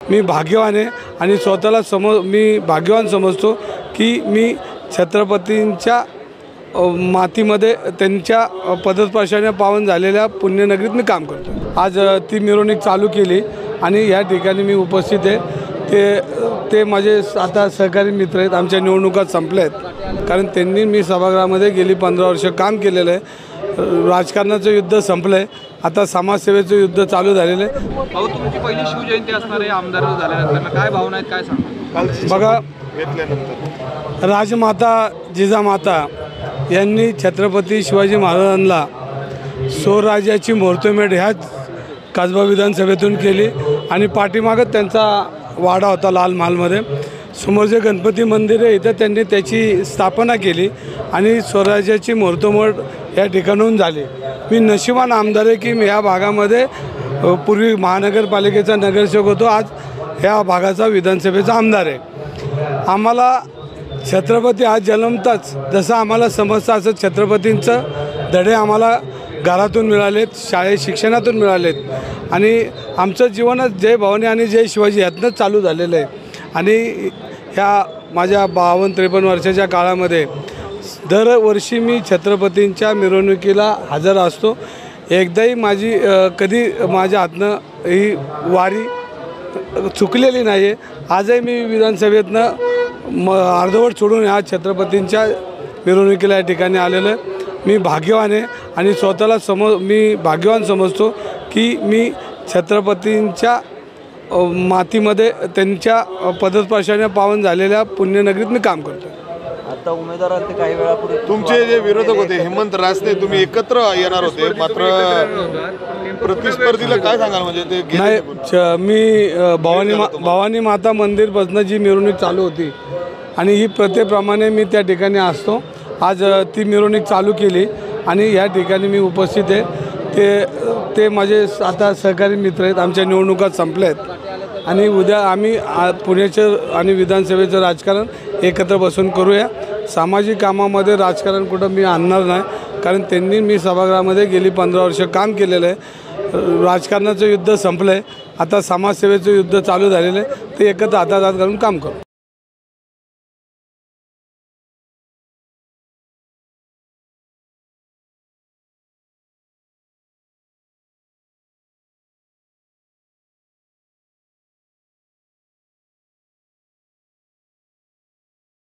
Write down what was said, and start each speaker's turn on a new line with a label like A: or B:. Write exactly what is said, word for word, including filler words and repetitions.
A: मी भाग्यवान आहे आणि स्वतःला सम मी भाग्यवान समजतो की मी छत्रपतींच्या मातीमध्ये त्यांच्या पदस्पर्शाने पावन झालेल्या पुण्यनगरीत मी काम करतो। आज ती मिरवणूक चालू केली आणि या ठिकाणी मी उपस्थित आहे। ते ते माझे आता सहकारी मित्र आहेत। आमच्या निवडणुका संपल्या आहेत कारण त्यांनी मी सभागृहामध्ये गेली पंधरा वर्ष काम केलेलं आहे। राजकारणाचं युद्ध संपलं आहे, आता समाजसेवेचं युद्ध चालू झालेलं आहे।
B: भाऊ, तुमची पहिली शिवजयंती असणार आहे आमदार झाल्यानंतर, काय भावना आहेत, काय सांगा?
A: बघा, राजमाता जिजामाता यांनी छत्रपती शिवाजी महाराजांना स्वराज्याची मुहूर्तमेढ ह्याच कसबा विधानसभेतून केली आणि पाठीमागत त्यांचा वाडा होता लाल महालमध्ये। समोर जे गणपती मंदिर आहे इथं त्यांनी त्याची स्थापना केली आणि स्वराज्याची मुहूर्तमेढ या ठिकाणून झाली। मी नशिबान आमदार आहे की मी या भागामध्ये पूर्वी महानगरपालिकेचा नगरसेवक होतो, आज ह्या भागाचा विधानसभेचा आमदार आहे। आम्हाला छत्रपती आज जन्मताच जसं आम्हाला समजतं असं छत्रपतींचं धडे आम्हाला घरातून मिळालेत, शाळेत शिक्षणातून मिळालेत आणि आमचं जीवनच जय भवानी आणि जय शिवाजी यातनंच चालू झालेलं आहे। आणि ह्या माझ्या बावन्न त्रेपन्न वर्षाच्या काळामध्ये दरवर्षी मी छत्रपतींच्या मिरवणुकीला हजर असतो। एकदाही माझी कधी माझ्या हातनं ही वारी चुकलेली नाही आहे। आजही मी विधानसभेतनं म अर्धवट सोडून ह्या छत्रपतींच्या मिरवणुकीला या ठिकाणी आलेलं आहे। मी भाग्यवान आहे आणि स्वतःला सम मी भाग्यवान समजतो की मी छत्रपतींच्या मातीमध्ये त्यांच्या पदस्पर्शाने पावन झालेल्या पुण्यनगरीत मी काम करतो।
C: आता उमेदवारांचे काही वेळापूर्वी
D: तुमचे जे विरोधक होते हेमंत रासने, तुम्ही एकत्र येणार होते, मात्र प्रतिस्पर्धीला काय सांगाल? म्हणजे ते
A: नाही, मी भवानी मा भवानी माता मंदिरपासून जी मिरवणूक चालू होती आणि ही प्रथेप्रमाणे मी त्या ठिकाणी असतो। आज ती मिरवणूक चालू केली आणि या ठिकाणी मी उपस्थित आहे। ते ते माझे आता सहकारी मित्र आहेत। आमच्या निवडणुका संपल्या आहेत आणि उद्या आम्ही पुण्याचं आणि विधानसभेचं राजकारण एकत्र बसून करूया। सामाजिक कामामध्ये राजकारण कुठं मी आणणार नाही कारण त्यांनी मी सभागृहामध्ये गेली पंधरा वर्ष काम केलेलं आहे। राजकारणाचं युद्ध संपलं आहे, आता समाजसेवेचं युद्ध चालू झालेलं आहे। ते एकत्र हातात हात घालून काम करू।